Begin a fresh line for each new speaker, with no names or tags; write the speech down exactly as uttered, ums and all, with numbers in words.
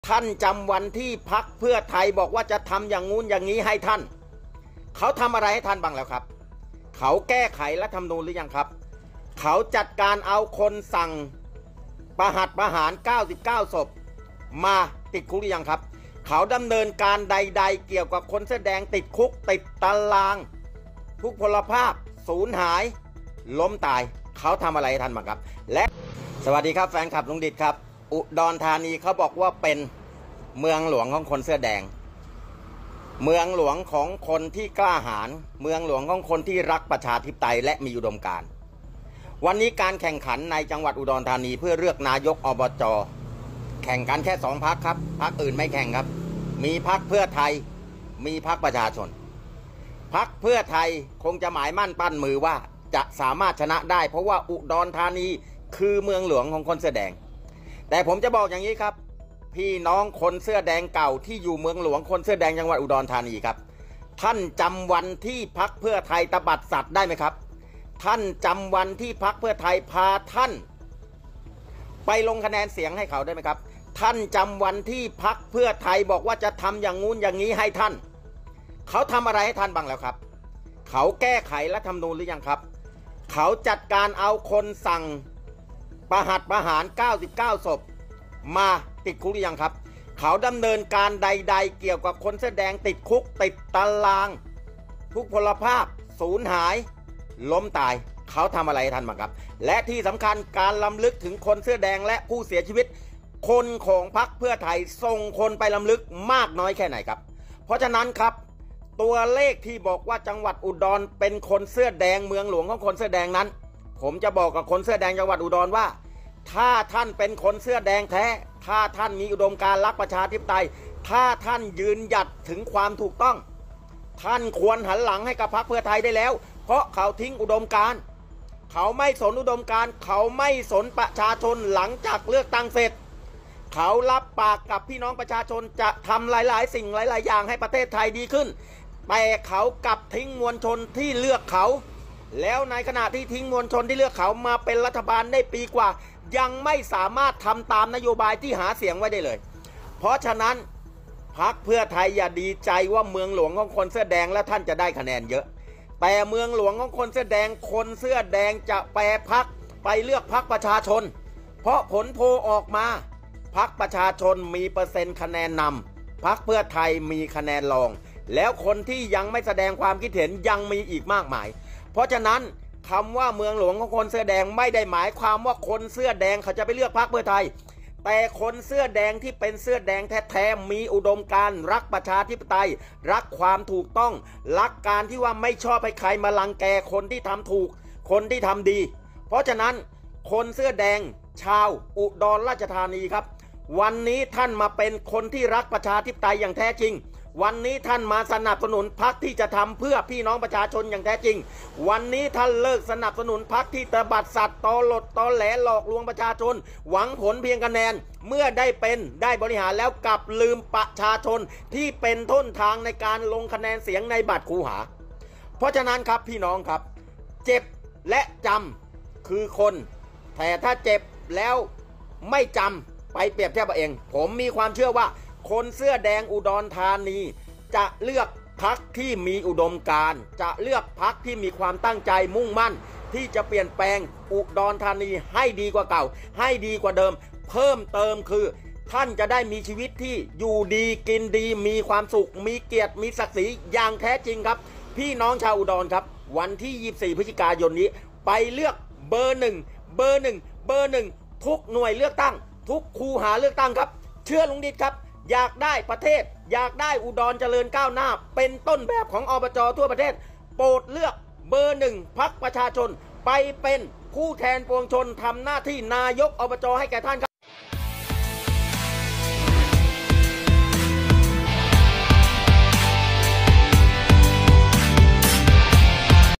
ท่านจำวันที่พรรคเพื่อไทยบอกว่าจะทำอย่างงู้นอย่างนี้ให้ท่านเขาทำอะไรให้ท่านบ้างแล้วครับเขาแก้ไขรัฐธรรมนูญหรือยังครับเขาจัดการเอาคนสั่งประหัตประหารเก้าสิบเก้าศพมาติดคุกหรือยังครับเขาดำเนินการใดๆเกี่ยวกับคนเสื้อแดงติดคุกติดตารางทุกพลภาพสูญหายล้มตายเขาทำอะไรให้ท่านบ้างครับและสวัสดีครับแฟนคลับลุงดิษครับอุดรธานีเขาบอกว่าเป็นเมืองหลวงของคนเสื้อแดงเมืองหลวงของคนที่กล้าหาญเมืองหลวงของคนที่รักประชาธิปไตยและมีอุดมการณ์วันนี้การแข่งขันในจังหวัดอุดรธานีเพื่อเลือกนายกอบจ.แข่งกันแค่สองพรรคครับพรรคอื่นไม่แข่งครับมีพรรคเพื่อไทยมีพรรคประชาชนพรรคเพื่อไทยคงจะหมายมั่นปั้นมือว่าจะสามารถชนะได้เพราะว่าอุดรธานีคือเมืองหลวงของคนเสื้อแดงแต่ผมจะบอกอย่างนี้ครับพี่น้องคนเสื้อแดงเก่าที่อยู่เมืองหลวงคนเสื้อแดงจังหวัดอุดรธานีครับท่านจำวันที่พรรคเพื่อไทยตบัดสัตว์ได้ไหมครับท่านจำวันที่พรรคเพื่อไทยพาท่านไปลงคะแนนเสียงให้เขาได้ไหมครับท่านจำวันที่พรรคเพื่อไทยบอกว่าจะทำอย่างงู้นอย่างนี้ให้ท่านเขาทำอะไรให้ท่านบ้างแล้วครับเขาแก้ไขรัฐธรรมนูญหรือยังครับเขาจัดการเอาคนสั่งประหัตประหารเก้าสิบเก้าศพมาติดคุกหรือยังครับเขาดำเนินการใดๆเกี่ยวกับคนเสื้อแดงติดคุกติดตารางทุกพลภาพสูญหายล้มตายเขาทำอะไรให้ท่านบ้างครับและที่สำคัญการล้ำลึกถึงคนเสื้อแดงและผู้เสียชีวิตคนของพรรคเพื่อไทยส่งคนไปล้ำลึกมากน้อยแค่ไหนครับเพราะฉะนั้นครับตัวเลขที่บอกว่าจังหวัดอุดรเป็นคนเสื้อแดงเมืองหลวงของคนเสื้อแดงนั้นผมจะบอกกับคนเสื้อแดงจังหวัดอุดรว่าถ้าท่านเป็นคนเสื้อแดงแท้ถ้าท่านมีอุดมการณ์รักประชาธิปไตยถ้าท่านยืนหยัดถึงความถูกต้องท่านควรหันหลังให้กับพรรคเพื่อไทยได้แล้วเพราะเขาทิ้งอุดมการณ์เขาไม่สนอุดมการณ์เขาไม่สนประชาชนหลังจากเลือกตั้งเสร็จเขารับปากกับพี่น้องประชาชนจะทำหลายๆสิ่งหลายๆอย่างให้ประเทศไทยดีขึ้นแต่เขากลับทิ้งมวลชนที่เลือกเขาแล้วในขณะที่ทิ้งมวลชนที่เลือกเขามาเป็นรัฐบาลได้ปีกว่ายังไม่สามารถทำตามนโยบายที่หาเสียงไว้ได้เลยเพราะฉะนั้นพรรคเพื่อไทยอย่าดีใจว่าเมืองหลวงของคนเสื้อแดงและท่านจะได้คะแนนเยอะแต่เมืองหลวงของคนเสื้อแดงคนเสื้อแดงจะแปรพรรคไปเลือกพรรคประชาชนเพราะผลโพลออกมาพรรคประชาชนมีเปอร์เซ็นต์คะแนนนำพรรคเพื่อไทยมีคะแนนรองแล้วคนที่ยังไม่แสดงความคิดเห็นยังมีอีกมากมายเพราะฉะนั้นคำว่าเมืองหลวงของคนเสื้อแดงไม่ได้หมายความว่าคนเสื้อแดงเขาจะไปเลือกพรรคเพื่อไทยแต่คนเสื้อแดงที่เป็นเสื้อแดงแท้ๆมีอุดมการณ์รักประชาธิปไตยรักความถูกต้องรักการที่ว่าไม่ชอบให้ใครมาลังแกคนที่ทำถูกคนที่ทำดีเพราะฉะนั้นคนเสื้อแดงชาวอุดรราชธานีครับวันนี้ท่านมาเป็นคนที่รักประชาธิปไตยอย่างแท้จริงวันนี้ท่านมาสนับสนุนพรรคที่จะทำเพื่อพี่น้องประชาชนอย่างแท้จริงวันนี้ท่านเลิกสนับสนุนพรรคที่ตบัดสัตว์ตอหลดตอแหลหลอกลวงประชาชนหวังผลเพียงคะแนนเมื่อได้เป็นได้บริหารแล้วกลับลืมประชาชนที่เป็นต้นทางในการลงคะแนนเสียงในบัตรคูหาเพราะฉะนั้นครับพี่น้องครับเจ็บและจำคือคนแต่ถ้าเจ็บแล้วไม่จำไปเปรียบเทียบเอาเองผมมีความเชื่อว่าคนเสื้อแดงอุดรธานีจะเลือกพรรคที่มีอุดมการณ์จะเลือกพรรคที่มีความตั้งใจมุ่งมั่นที่จะเปลี่ยนแปลงอุดรธานีให้ดีกว่าเก่าให้ดีกว่าเดิมเพิ่มเติมคือท่านจะได้มีชีวิตที่อยู่ดีกินดีมีความสุขมีเกียรติมีศักดิ์ศรีอย่างแท้จริงครับพี่น้องชาวอุดรครับวันที่ยี่สิบสี่พฤศจิกายนนี้ไปเลือกเบอร์หนึ่งเบอร์หนึ่งเบอร์หนึ่งทุกหน่วยเลือกตั้งทุกคูหาเลือกตั้งครับเชื่อลุงดิษครับอยากได้ประเทศอยากได้อุดรเจริญก้าวหน้าเป็นต้นแบบของอบจ.ทั่วประเทศโปรดเลือกเบอร์หนึ่งพรรคประชาชนไปเป็นผู้แทนปวงชนทำหน้าที่นายกอบจ.ให้แก่ท่านครับ